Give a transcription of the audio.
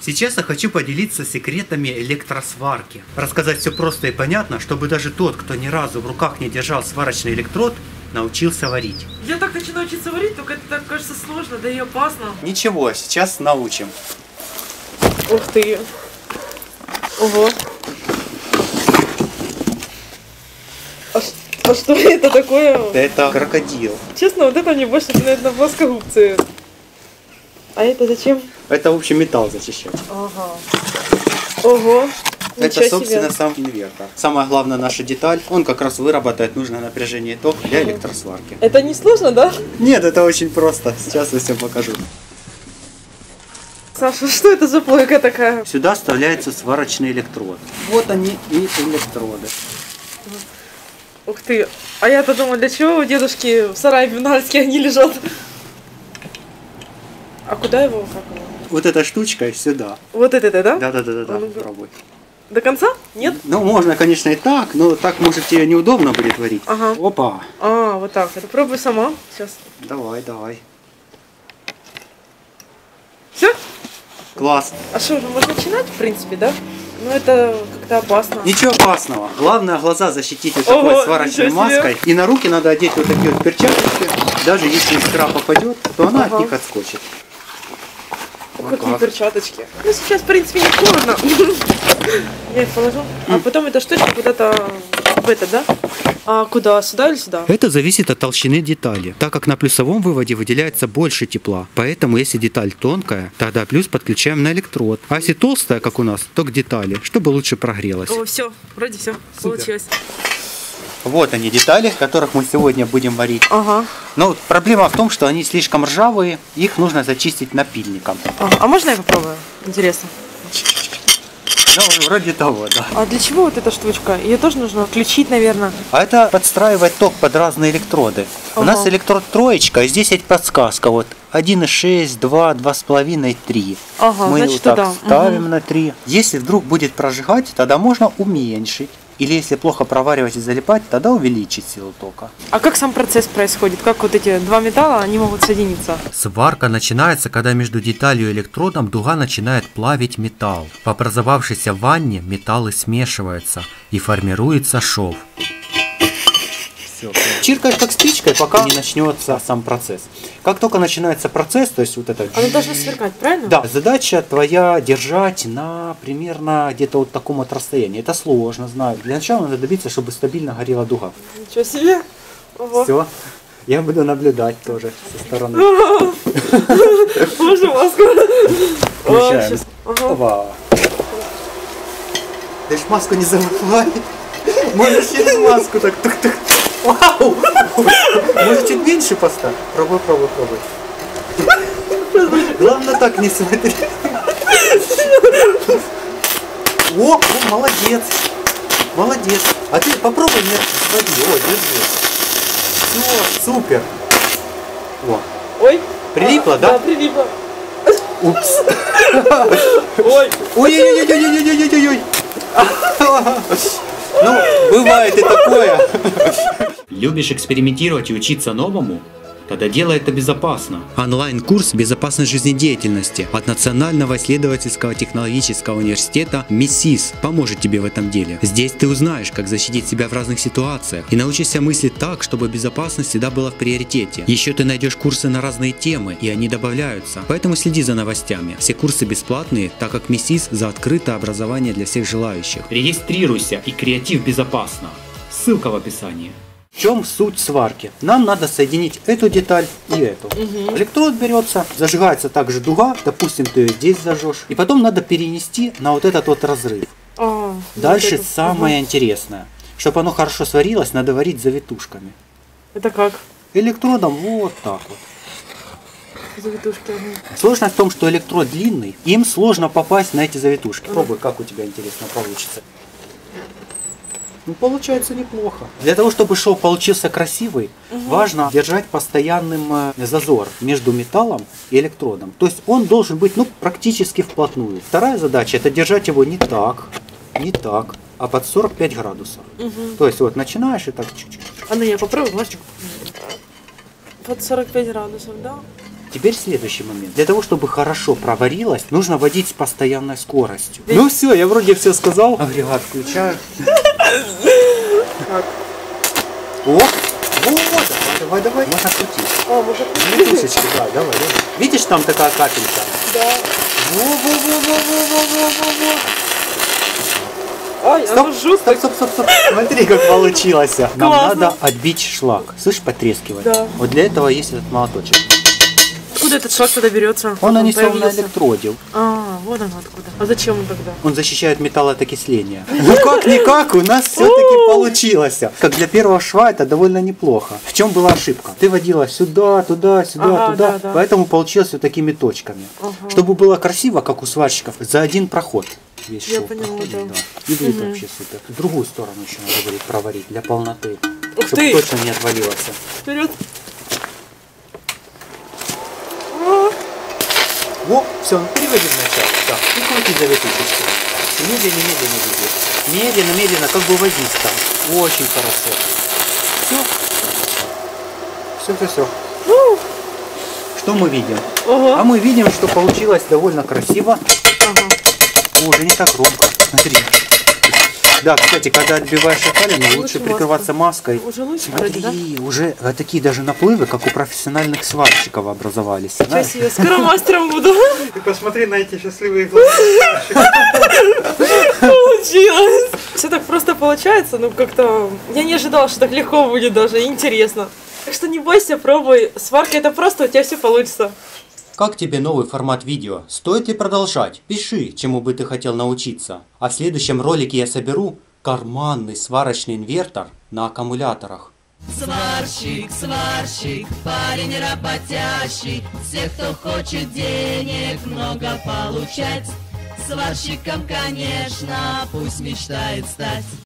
Сейчас я хочу поделиться секретами электросварки. Рассказать все просто и понятно, чтобы даже тот, кто ни разу в руках не держал сварочный электрод, научился варить. Я так хочу научиться варить, только это так кажется сложно, да и опасно. Ничего, сейчас научим. Ух ты. Ого. А что это такое? Это крокодил. Честно, вот это мне больше напоминает на плоскогубцы. А это зачем? Это, в общем, металл зачищать. Ага. Ого. Это, собственно, сам инвертор. Самая главная наша деталь, он как раз вырабатывает нужное напряжение и ток для электросварки. Это не сложно, да? Нет, это очень просто. Сейчас я все покажу. Саша, что это за плойка такая? Сюда вставляется сварочный электрод. Вот они и электроды. Ух ты. А я-то думала, для чего у дедушки в сарае Бенальске они лежат? А куда его? Как его? Вот эта штучка сюда. Вот это, да? Да. Ну, Попробуй. до конца? Нет? Ну, можно, конечно, и так, но так, может, тебе неудобно будет варить. Ага. Опа. А, вот так. Это пробуй сама. Сейчас. Давай. Все? Класс. А что, уже можно начинать, в принципе, да? Ну, это как-то опасно. Ничего опасного. Главное, глаза защитить вот такой сварочной маской. И на руки надо одеть вот такие вот перчатки. Даже если искра попадет, то она от них отскочит. Вот какие перчаточки. Ну, сейчас, в принципе, не холодно. Я их положу. А потом эта штучка куда-то в это, да? А куда? Сюда или сюда? Это зависит от толщины детали, так как на плюсовом выводе выделяется больше тепла. Поэтому, если деталь тонкая, тогда плюс подключаем на электрод. А если толстая, как у нас, то к детали, чтобы лучше прогрелась. О, все, вроде все получилось. Вот они детали, которых мы сегодня будем варить. Ага. Но проблема в том, что они слишком ржавые, их нужно зачистить напильником. Ага. А можно я попробую? Интересно. Ну, вроде того, да. А для чего вот эта штучка? Ее тоже нужно включить, наверное. А это подстраивать ток под разные электроды. У нас электрод троечка, и здесь есть подсказка. Вот 1,6, 2, 2,5, 3. Ага, мы значит, вот так туда. ставим на 3. Если вдруг будет прожигать, тогда можно уменьшить. Или если плохо проваривать и залипать, тогда увеличить силу тока. А как сам процесс происходит? Как вот эти два металла, они могут соединиться? Сварка начинается, когда между деталью и электродом дуга начинает плавить металл. В образовавшейся ванне металлы смешиваются и формируется шов. Все. Чиркаешь как спичкой, пока не начнется сам процесс. Как только начинается процесс, то есть вот это... Оно должно сверкать, правильно? Да, задача твоя держать на примерно где-то вот таком вот расстоянии. Это сложно, знаю. Для начала надо добиться, чтобы стабильно горела дуга. Ничего себе! Ого. Все. Я буду наблюдать тоже со стороны. Можно маску? Включаем. Ага. Ты ж маску не забывай. Можно через маску так. Вау! Может чуть меньше поставь? Пробуй. Главное так не смотри. О, молодец. А ты попробуй мне своди. О, держи. Все, супер. О. Ой. Прилипло, да? Да, прилипло. Упс. Ой. Ой-ой-ой-ой-ой-ой-ой-ой. Ну, бывает и такое. Любишь экспериментировать и учиться новому? Тогда делай это безопасно. Онлайн-курс «Безопасность жизнедеятельности» от Национального исследовательского технологического университета МИСИС поможет тебе в этом деле. Здесь ты узнаешь, как защитить себя в разных ситуациях и научишься мыслить так, чтобы безопасность всегда была в приоритете. Еще ты найдешь курсы на разные темы, и они добавляются. Поэтому следи за новостями. Все курсы бесплатные, так как МИСИС за открытое образование для всех желающих. Регистрируйся, и креатив безопасно. Ссылка в описании. В чем суть сварки? Нам надо соединить эту деталь и эту. Электрод берется, зажигается также дуга, допустим, ты ее здесь зажжешь, и потом надо перенести на вот этот вот разрыв. Дальше вот самое интересное. Чтобы оно хорошо сварилось, надо варить завитушками. Это как? Электродом вот так вот. Завитушки. Сложность в том, что электрод длинный, им сложно попасть на эти завитушки. Пробуй, как у тебя интересно получится. Ну, получается неплохо. Для того, чтобы шов получился красивый, важно держать постоянным зазор между металлом и электродом. То есть он должен быть практически вплотную. Вторая задача — это держать его не так, а под 45 градусов. То есть вот начинаешь и так чуть-чуть. А ну я попробую, может? Под 45 градусов, да? Теперь следующий момент. Для того, чтобы хорошо проварилось, нужно водить с постоянной скоростью. Ну все, я вроде все сказал. Агрегат включаю. О, вот, давай. Можно крутить. О, можно крутить. Летушечки, да, давай. Видишь, там такая капелька? Да. Во. Ай, оно жестко. Стоп. Смотри, как получилось. Нам Классно. надо отбить шлак. Слышь, потрескивать? Да. Вот для этого есть этот молоточек. Откуда этот шлак тогда берется? Он нанесен на появился? электроде. А, вот он откуда. А зачем он тогда? Он защищает металлотокисление. Ну как-никак, у нас все-таки получилось. Как для первого шва это довольно неплохо. В чем была ошибка? Ты водила сюда, туда, Ага, да. поэтому получилось вот такими точками. Ага. Чтобы было красиво, как у сварщиков, за один проход. Весь Я шов поняла, проходит, да. И будет вообще супер. В другую сторону еще надо будет проварить для полноты. Ух Чтобы ты! точно не отвалилось. Вперед! Во, все, переводи вначале. Так, и крути за летучечку. Медленно веди. Медленно, как бы возись там. Очень хорошо. Все. Что мы видим? Ого. А мы видим, что получилось довольно красиво. Ага. О, уже не так громко. Смотри. Да, кстати, когда отбиваешь опалину, лучше Лучше прикрываться маской. Уже лучше Смотри, вроде, да? уже такие даже наплывы, как у профессиональных сварщиков образовались. Ничего себе, скоро мастером буду. Ты посмотри на эти счастливые глаза. Получилось. Все так просто получается, ну как-то... Я не ожидала, что так легко будет даже, интересно. Так что не бойся, пробуй. Сварка это просто, у тебя все получится. Как тебе новый формат видео? Стоит ли продолжать? Пиши, чему бы ты хотел научиться. А в следующем ролике я соберу карманный сварочный инвертор на аккумуляторах. Сварщик, парень работящий, всех, кто хочет денег много получать, сварщиком, конечно, пусть мечтает стать.